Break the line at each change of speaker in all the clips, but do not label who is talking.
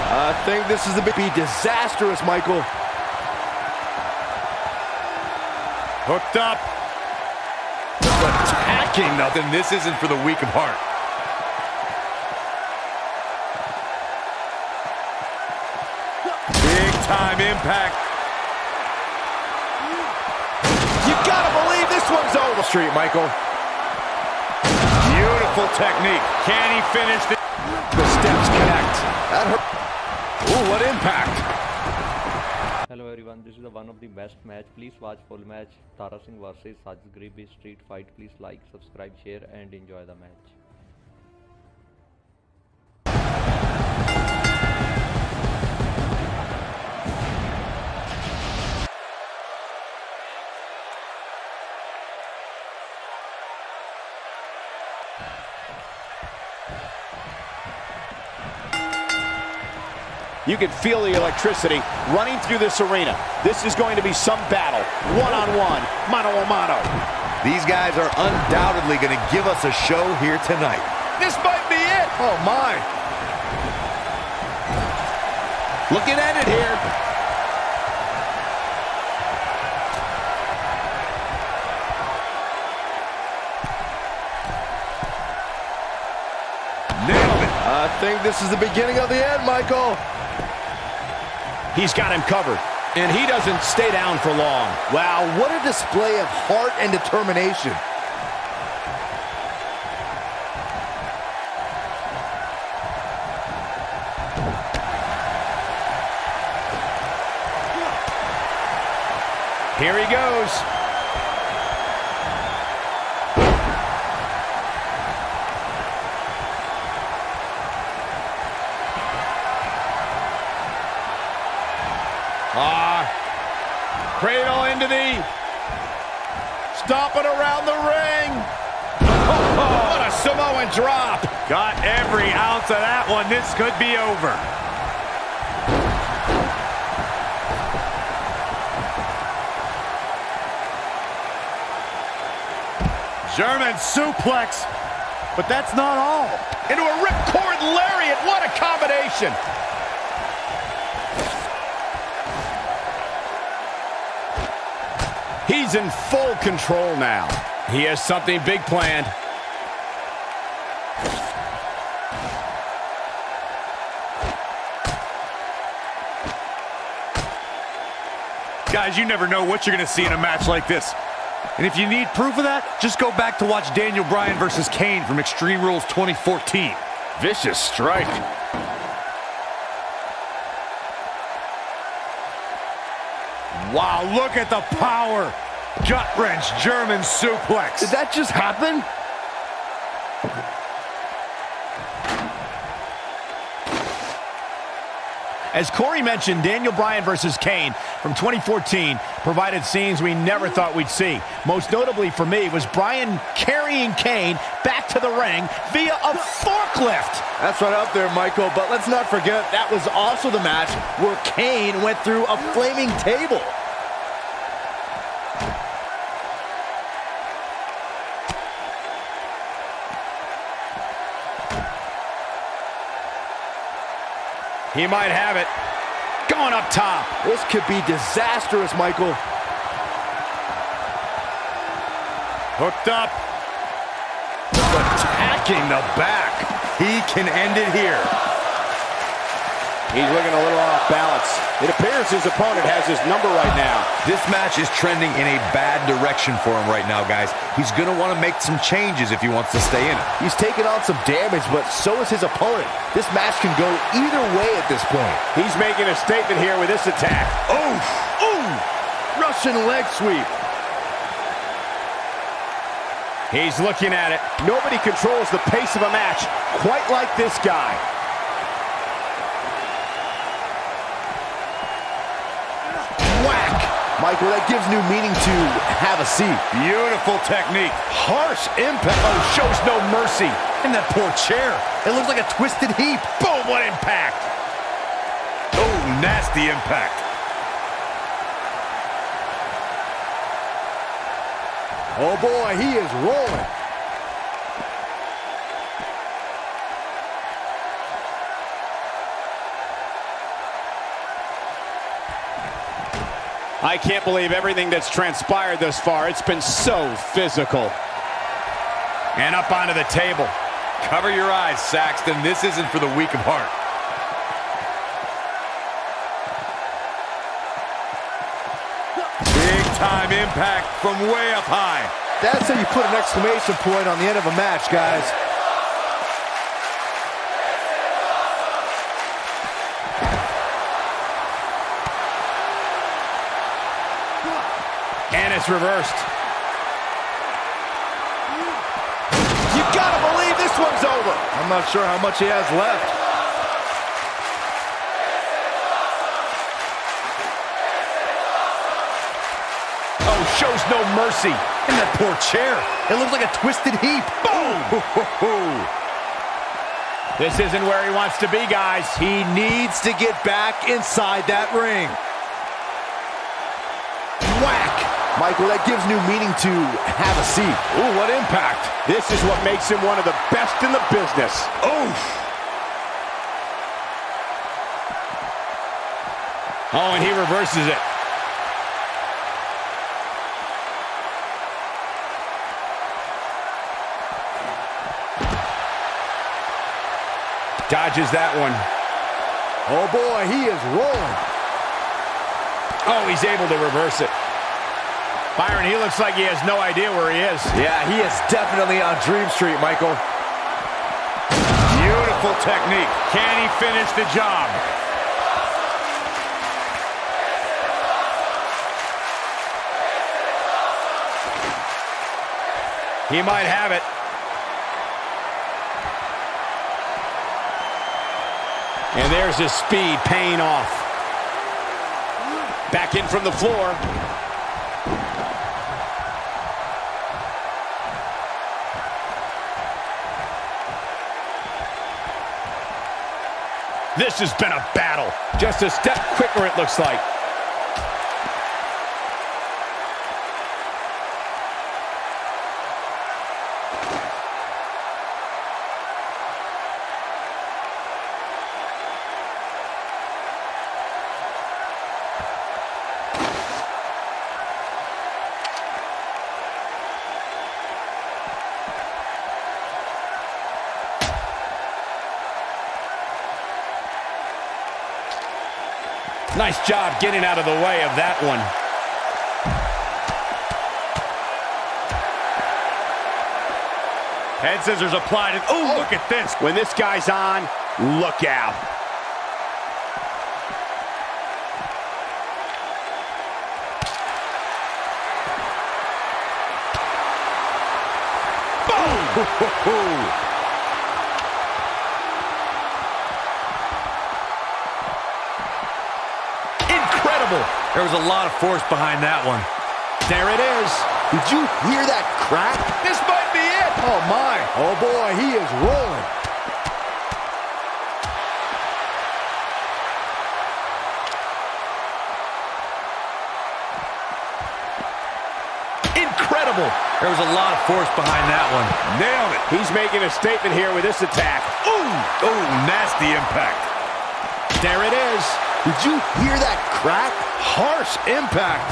I think this is a bit disastrous, Michael.
Hooked up. Attacking nothing. This isn't for the weak of heart. Big time impact.
You gotta believe this one's over. Street, Michael.
Beautiful technique. Can he finish the
steps connect? That hurt. Ooh, what impact.
Hello everyone, this is one of the best match. Please watch full match. Dara Singh versus Sajad Gharibi street fight. Please like, subscribe, share and enjoy the match.
You can feel the electricity running through this arena. This is going to be some battle. One-on-one, mano-a-mano.
These guys are undoubtedly going to give us a show here tonight.
This might be it. Oh, my. Looking at it here.
Nailed it.
I think this is the beginning of the end, Michael. He's got him covered, and he doesn't stay down for long. Wow, what a display of heart and determination. Here he goes. Cradle into the, stomping around the ring. Oh, what a Samoan drop.
Got every ounce of that one. This could be over. German suplex, but that's not all.
Into a ripcord lariat. What a combination. He's in full control now. He has something big planned.
Guys, you never know what you're going to see in a match like this. And if you need proof of that, just go back to watch Daniel Bryan versus Kane from Extreme Rules 2014.
Vicious strike.
Wow, look at the power. Gut-wrench German suplex.
Did that just happen? As Corey mentioned, Daniel Bryan versus Kane from 2014 provided scenes we never thought we'd see. Most notably for me was Bryan carrying Kane back to the ring via a forklift. That's right up there, Michael, but let's not forget that was also the match where Kane went through a flaming table. He might have it. Going up top. This could be disastrous, Michael.
Hooked up.
Attacking the back.
He can end it here.
He's looking a little off balance. It appears his opponent has his number right now.
This match is trending in a bad direction for him right now, guys. He's going to want to make some changes if he wants to stay in it.
He's taking on some damage, but so is his opponent. This match can go either way at this point. He's making a statement here with this attack. Oof! Ooh! Russian leg sweep. He's looking at it. Nobody controls the pace of a match quite like this guy. Whack! Michael, that gives new meaning to have a seat.
Beautiful technique.
Harsh impact. Oh, shows no mercy. And that poor chair. It looks like a twisted heap. Boom, what impact.
Oh, nasty impact.
Oh boy, he is rolling. I can't believe everything that's transpired thus far. It's been so physical.
And up onto the table. Cover your eyes, Saxton. This isn't for the weak of heart. Big time impact from way up high.
That's how you put an exclamation point on the end of a match, guys.
And it's reversed. You gotta believe this one's over.
I'm not sure how much he has left.
Oh, shows no mercy.
And that poor chair. It looks like a twisted heap.
Boom! This isn't where he wants to be, guys.
He needs to get back inside that ring.
Whack!
Michael, that gives new meaning to have a seat.
Ooh, what impact. This is what makes him one of the best in the business. Oof! Oh, and he reverses it. Dodges that one.
Oh boy, he is rolling.
Oh, he's able to reverse it. Byron, he looks like he has no idea where he is.
Yeah, he is definitely on Dream Street, Michael.
Beautiful technique. Can he finish the job?
He might have it. And there's his speed paying off. Back in from the floor. This has been a battle. Just a step quicker, it looks like. Nice job getting out of the way of that one.
Head scissors applied. And oh, look at this.
When this guy's on, look out. Boom!
There was a lot of force behind that one.
There it is.
Did you hear that crack?
This might be it.
Oh, my. Oh, boy, he is rolling.
Incredible.
There was a lot of force behind that one.
Nailed it. He's making a statement here with this attack.
Ooh. Oh, nasty impact.
There it is.
Did you hear that crack?
Harsh impact.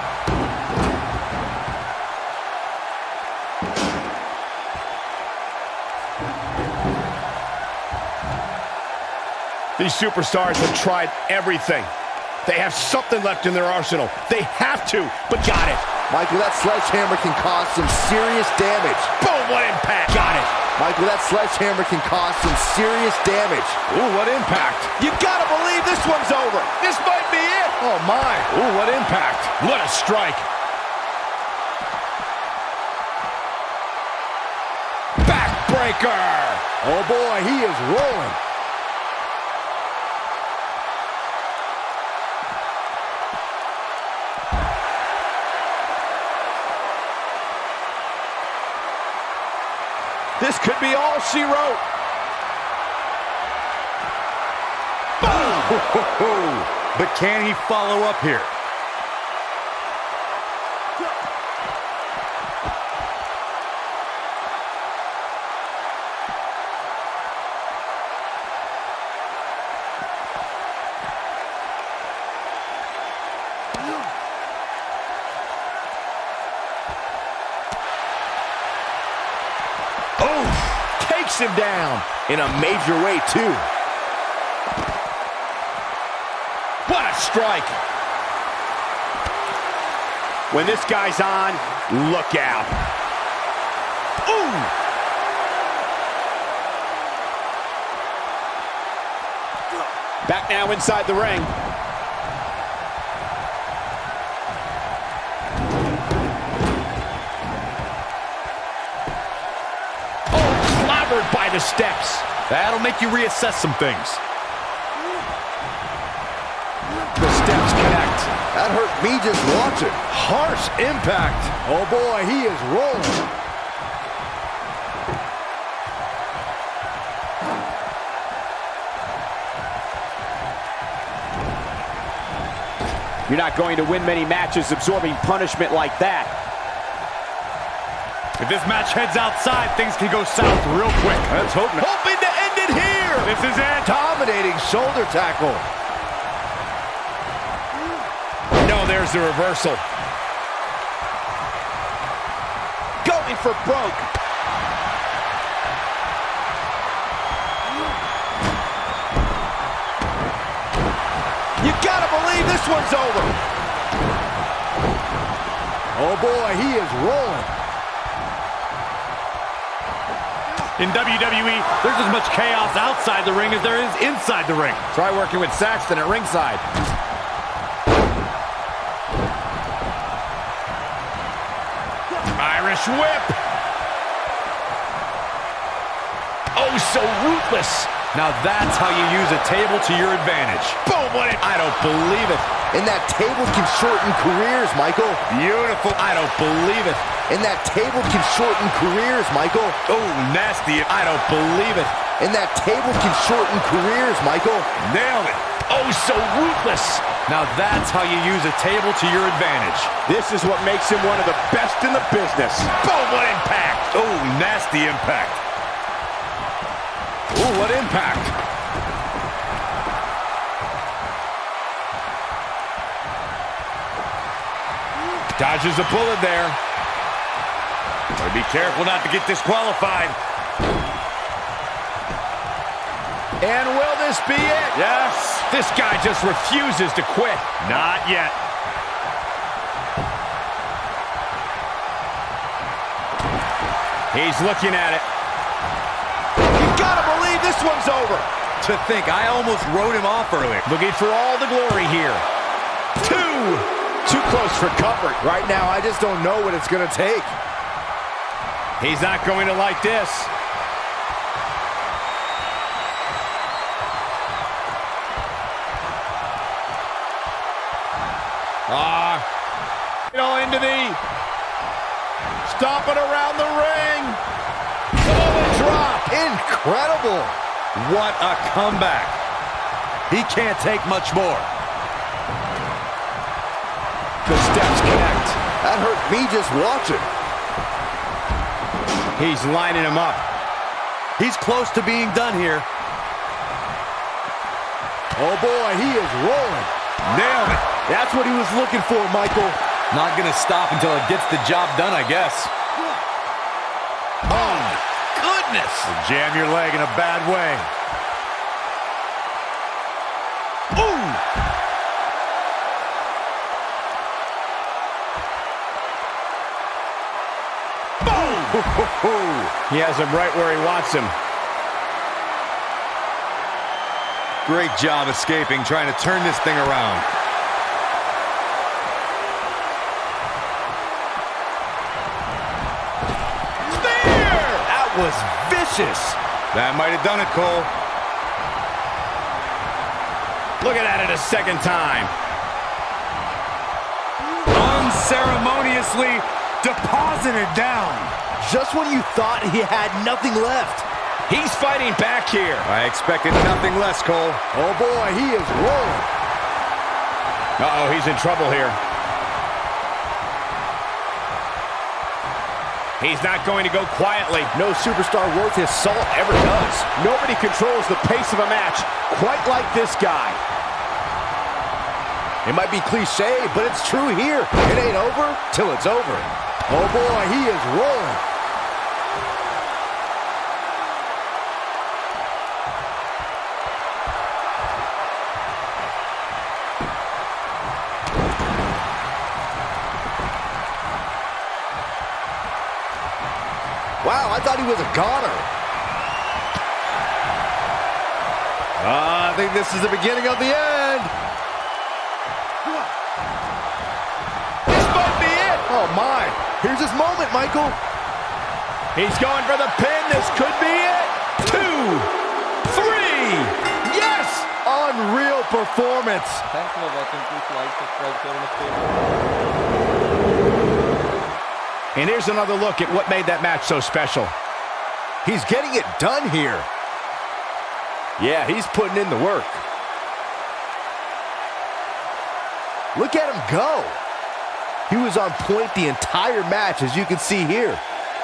These superstars have tried everything. They have something left in their arsenal. They have to, but got it.
Michael, that sledgehammer can cause some serious damage.
Boom, what impact. Got it.
Michael, that sledgehammer can cause some serious damage.
Ooh, what impact. You gotta believe this one's over. This might be it.
Oh, my.
Ooh, what impact. What a strike. Backbreaker.
Oh, boy, he is rolling.
This could be all she wrote.
Boom! But can he follow up here?
Oh, takes him down in a major way, too. What a strike. When this guy's on, look out. Ooh. Back now inside the ring. By the steps.
That'll make you reassess some things.
The steps connect.
That hurt me just watching.
Harsh impact.
Oh boy, he is rolling.
You're not going to win many matches absorbing punishment like that.
If this match heads outside, things can go south real quick. Let's hope not.
Hoping to end it here.
This is it.
Dominating shoulder tackle.
No, there's the reversal. Going for broke. You gotta believe this one's over.
Oh boy, he is rolling.
In WWE, there's as much chaos outside the ring as there is inside the ring.
Try working with Saxton at ringside. Irish whip. Oh, so ruthless.
Now that's how you use a table to your advantage.
Boom, what it... I don't believe it.
And that table can shorten careers, Michael.
Beautiful. I don't believe it.
And that table can shorten careers, Michael.
Oh, nasty.
I don't believe it.
And that table can shorten careers, Michael.
Nailed it.
Oh, so ruthless.
Now that's how you use a table to your advantage.
This is what makes him one of the best in the business. Boom, what impact.
Oh, nasty impact.
Ooh, what impact. Dodges a bullet there.
Gotta be careful not to get disqualified.
And will this be it?
Yes.
This guy just refuses to quit.
Not yet.
He's looking at it. You gotta believe this one's over.
To think, I almost wrote him off earlier.
Looking for all the glory here. Too close for comfort.
Right now, I just don't know what it's going to take.
He's not going to like this. Into the stomping around the ring. Oh, a drop.
Incredible.
What a comeback. He can't take much more.
The steps connect.
That hurt me just watching.
He's lining him up.
He's close to being done here.
Oh boy, he is rolling.
Nailed it.
That's what he was looking for, Michael.
Not gonna stop until it gets the job done, I guess.
Oh, goodness.
Jam your leg in a bad way.
Ooh. Boom. He has him right where he wants him.
Great job escaping, trying to turn this thing around.
Was vicious.
That might have done it, Cole.
Looking at it a second time.
Unceremoniously deposited down.
Just when you thought he had nothing left.
He's fighting back here.
I expected nothing less, Cole.
Oh boy, he is rolling.
Uh-oh, he's in trouble here. He's not going to go quietly.
No superstar worth his salt ever does.
Nobody controls the pace of a match quite like this guy.
It might be cliche, but it's true here. It ain't over till it's over. Oh boy, he is rolling. Wow, I thought he was a goner. I think this is the beginning of the end.
This might be it.
Oh, my. Here's his moment, Michael.
He's going for the pin. This could be it. 2, 3. Yes!
Unreal performance.
Thanks for watching. Please like, subscribe, share, and stay.
And here's another look at what made that match so special.
He's getting it done here. Yeah, he's putting in the work. Look at him go. He was on point the entire match, as you can see here.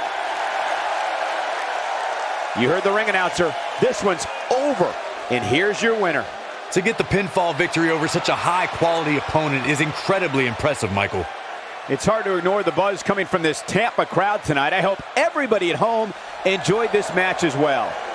You heard the ring announcer. This one's over. And here's your winner.
To get the pinfall victory over such a high-quality opponent is incredibly impressive, Michael.
It's hard to ignore the buzz coming from this Tampa crowd tonight. I hope everybody at home enjoyed this match as well.